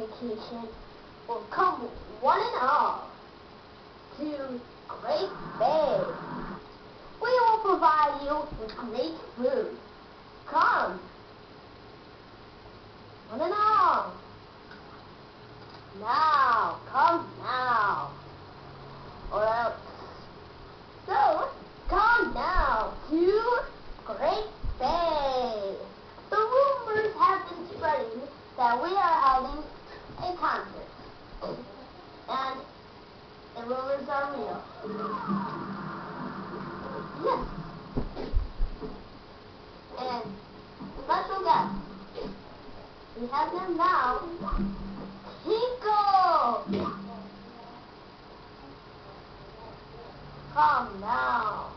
vacation will come one and all to Great Bay. We will provide you with great food. Come, one and all. Now, come now, or else. So, come now to Great Bay. The rumors have been spreading that we are having a concert, and the rumors are real. Yes. And special guests, we have them now. Tinkle! Come now.